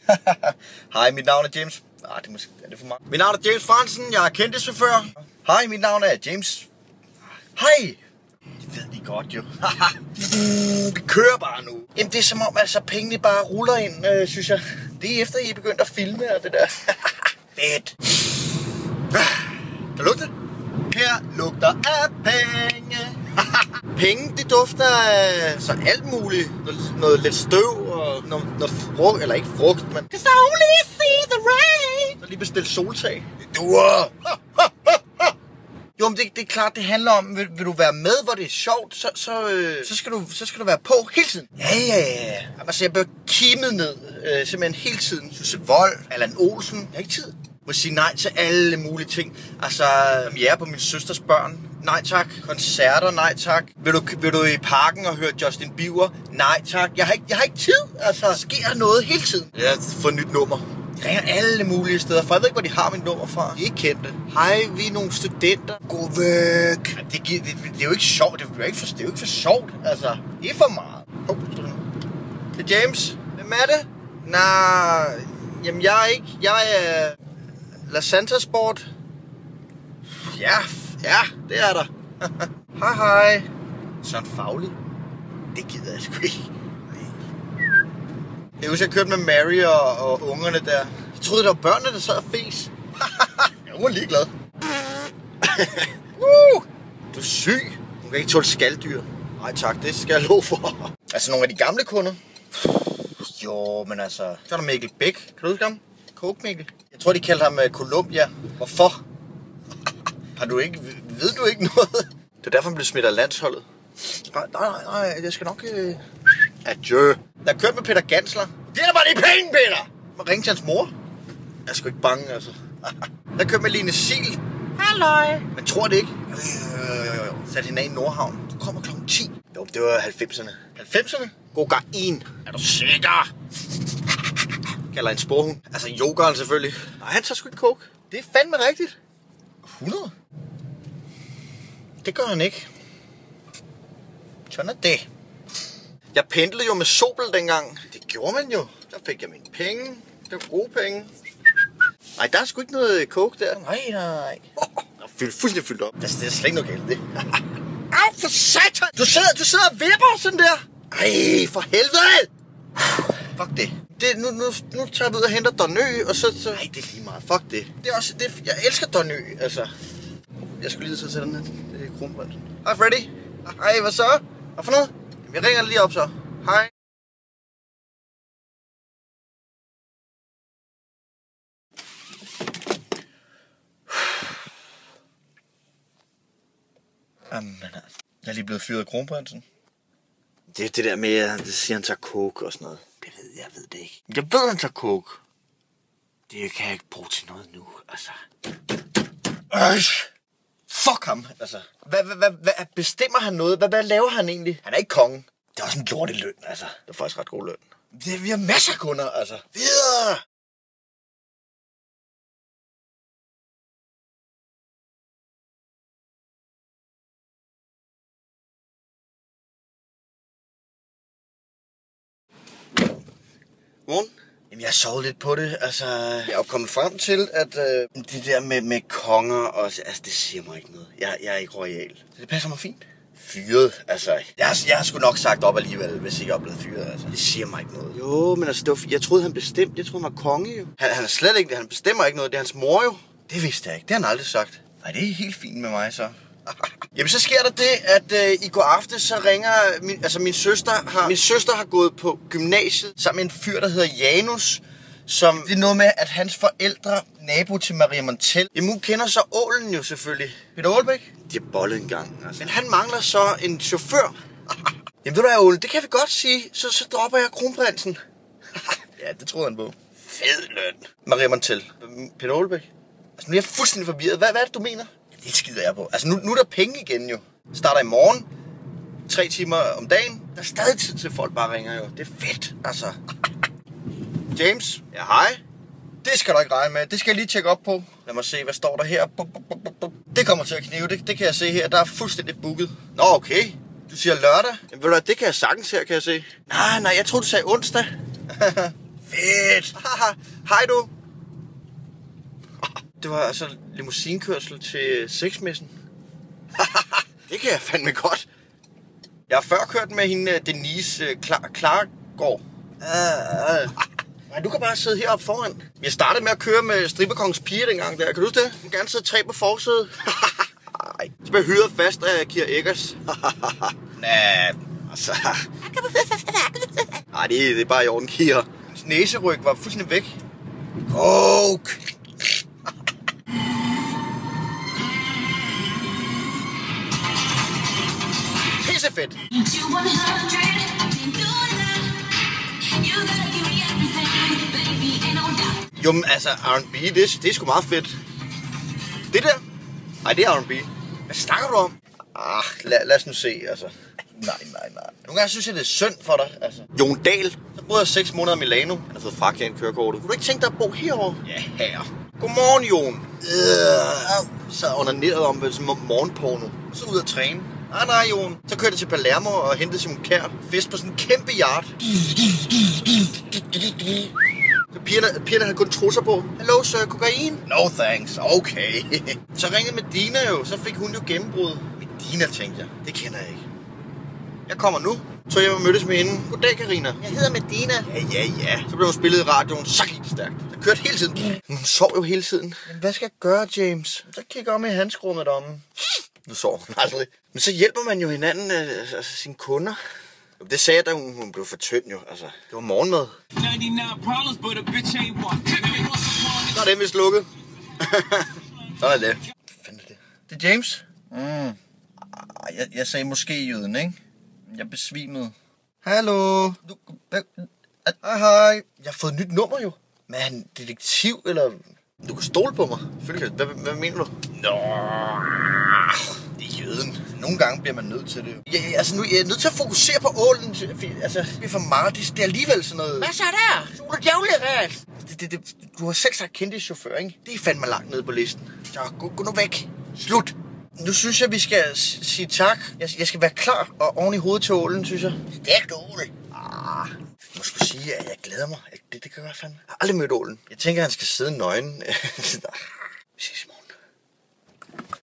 Hej, mit navn er James. Er det for meget? Mit navn er James Fransen, jeg er kendt chauffør. Hej, mit navn er James. Hej. Det ved de godt jo. Vi kører bare nu. Jamen det er som om, altså pengene bare ruller ind, synes jeg. Det er efter, I er begyndt at filme og det der. Fedt. Kan lugte? Her lugter af penge. Penge, det dufter af så alt muligt. Noget lidt støv og noget frugt, eller ikke frugt, men it's only see the rain. Så lige bestil soltag. Duer. Jo, men det er klart, det handler om, vil du være med, hvor det er sjovt, så skal du være på hele tiden. Ja. Altså, jeg bliver kimet ned, simpelthen hele tiden. Susse Vold, Allan Olsen, jeg har ikke tid. Må sige nej til alle mulige ting. Altså, jeg er på min søsters børn. Nej tak. Koncerter, nej tak. Vil du i parken og høre Justin Bieber? Nej tak. Jeg har ikke tid. Altså, der sker noget hele tiden. Jeg har fået et nyt nummer. De ringer alle mulige steder, for jeg ved ikke, hvor de har mit nummer fra. De er ikke kendte. Hej, vi er nogle studenter. Gå væk. Det er jo ikke sjovt. Det er jo ikke for sjovt. Altså, det er for meget. Det er James. Hvem er det? Nej, jamen jeg er ikke. Jeg er La Santa Sport. Ja, det er der. Hej. Sådan faglig. Det gider jeg sgu ikke. Jeg husker, jeg kørte med Mary og ungerne der. Jeg troede, det var børnene, der sad og fes. Jeg var ligeglad. Du er syg. Hun kan ikke tåle skalddyr. Nej tak, det skal jeg love for. Altså nogle af de gamle kunder. Jo, men altså. Så er der Mikkel Bæk. Kan du huske ham? Coke Mikkel. Jeg tror, de kaldte ham Columbia. Hvorfor? Ved du ikke noget? Det er derfor, han blev smidt af landsholdet. Nej, jeg skal nok... Adieu. Der er kørt med Peter Gansler. Det er bare de penge, Peter! Man ringte til hans mor. Jeg er sgu ikke bange, altså. Der er kørt med Line Sil. Halløj. Men tror det ikke? Jo. Satte hende af i Nordhavn. Du kommer kl. 10. Jo, det var 90'erne. 90'erne? God gang 1. Er du sikker? Kalder en sporhund. Altså yoghurt selvfølgelig. Nej, han tager sgu ikke coke. Det er fandme rigtigt. 100? Det gør han ikke. Sådan er det. Jeg pendlede jo med Sobel dengang. Det gjorde man jo. Der fik jeg mine penge. Det var gode penge. Nej, der er sgu ikke noget coke der. Nej. Jeg er fuldstændig fyldt op. Der er slet ikke noget galt det. Au, for satan! Du sidder og vipper sådan der. Ej, for helvede! Fuck det. Nu tager vi ud og henter Donø, og så... Nej, det er lige meget. Fuck det. Det er også... jeg elsker Donø, altså. Jeg skulle lige til den her kronprins. Hej, Freddy. Hej, hvad så? Hvad for noget? Jeg ringer lige op så. Hej. Jamen altså. Jeg er lige blevet fyret af kronprinsen. Det er det der med, at det siger, han tager coke og sådan noget. Jeg ved det ikke. Jeg ved, han tager coke. Det kan jeg ikke bruge til noget nu, altså. Fuck ham, altså. Hvad bestemmer han noget? Hvad laver han egentlig? Han er ikke kongen. Det er også en lortig løn, altså. Det er faktisk ret god løn. Vi har masser af kunder, altså. Videre! Morgen. Jamen, jeg har sovet lidt på det. Altså, jeg er jo kommet frem til, at det der med konger også, altså, det siger mig ikke noget. Jeg er ikke royal. Så det passer mig fint. Fyret, altså. Jeg har sgu nok sagt op alligevel, hvis ikke jeg er blevet fyret, altså. Det siger mig ikke noget. Jo, men altså, jeg troede, han bestemte. Jeg troede, han var konge, jo. Han er slet ikke det. Han bestemmer ikke noget. Det er hans mor, jo. Det vidste jeg ikke. Det har han aldrig sagt. Nej, det er helt fint med mig, så. Jamen, så sker der det, at i går aftes, så ringer min søster har gået på gymnasiet sammen med en fyr, der hedder Janus, som det er noget med, at hans forældre, nabo til Maria Montel, jamen hun kender så Ålen jo selvfølgelig. Peter Aalbæk? De har bollet en gang, altså. Men han mangler så en chauffør. Jamen ved du hvad, Ole, det kan vi godt sige, så dropper jeg kronprinsen. Ja, det troede han på. Fed løn. Maria Montel. Peter Aalbæk? Altså nu er jeg fuldstændig forvirret. Hvad er det, du mener? Det skider jeg på. Altså nu er der penge igen jo. Starter i morgen. 3 timer om dagen. Der er stadig tid til, folk bare ringer jo. Det er fedt, altså. James? Ja, hej. Det skal du ikke regne med. Det skal jeg lige tjekke op på. Lad mig se, hvad står der her. Det kommer til at knive. Det kan jeg se her. Der er fuldstændig booket. Nå, okay. Du siger lørdag. Jamen, ved du hvad, det kan jeg sagtens her, kan jeg se. Nej, jeg troede, du sagde onsdag. Fedt! Hej du! Det var altså limousinkørsel til sexmessen. Det kan jeg fandme godt. Jeg har før kørt med hende, Denise Klargaard. Nej, du kan bare sidde heroppe foran. Jeg startede med at køre med Striberkongens piger dengang der. Kan du huske det? Du kan gerne sidde 3 på forsædet. Nej, så bliver jeg hyret fast af Kira Eggers. Nej, altså... Nej, det er bare i orden, Kira. Hans næseryg var fuldstændig væk. Coke! Pisse fedt! Jo, men altså, R&B, det er sgu meget fedt. Det der? Nej, det er R&B. Hvad snakker du om? Lad os nu se, altså. Nej. Nogle gange synes jeg, det er synd for dig, altså. Jon Dahl. Så boede jeg 6 måneder i Milano. Han har fået frakendt kørekortet. Kunne du ikke tænke dig at bo herovre? Ja, her. Godmorgen, Jon. Så onaneret om sådan morgenporno. Og så ud at træne. Nej, Jon. Så kørte jeg til Palermo og hentede Simon Kjær. Fest på sådan en kæmpe yacht. Så pigerne havde kun trusser på. Hello, sir, kokain? No thanks, okay. Så ringede Medina jo, så fik hun jo gennembrud. Medina, tænkte jeg. Det kender jeg ikke. Jeg kommer nu. Så jeg mødtes med hende. Goddag, Karina. Jeg hedder Medina. Ja. Så blev hun spillet i radioen. Så gik det stærkt. Jeg kørte hele tiden. Hun sov jo hele tiden. Men hvad skal jeg gøre, James? Så kigger jeg om i handskerummet om. Nu sover hun aldrig. Men så hjælper man jo hinanden, altså sine kunder. Det sagde jeg, da hun blev for tynd jo. Altså, det var morgenmad. Så er det vist lukket. Sådan er det. Hvad fanden er det? Det er James. Jeg sagde måske jøden, ikke? Jeg besvimede. Hallo. Hej. Jeg har fået et nyt nummer jo. Men er han detektiv, eller... Du kan stole på mig. Hvad mener du? Nå, det er jøden. Nogle gange bliver man nødt til det jo. Altså nu jeg er nødt til at fokusere på ålen. Altså, det er for meget. Det er alligevel sådan noget... Hvad så der? Så er du djævlig ræs. Du har selv sagt kendte chauffør, ikke? Det er fandme langt nede på listen. Så gå nu væk. Slut. Nu synes jeg, vi skal sige tak. Jeg skal være klar og oven i hovedet til ålen, synes jeg. Stærkt ål. Jeg må sgu sige, at jeg glæder mig. Det kan være fandme. Jeg har aldrig mødt ålen. Jeg tænker, at han skal sidde nøgen. Vi ses i morgen.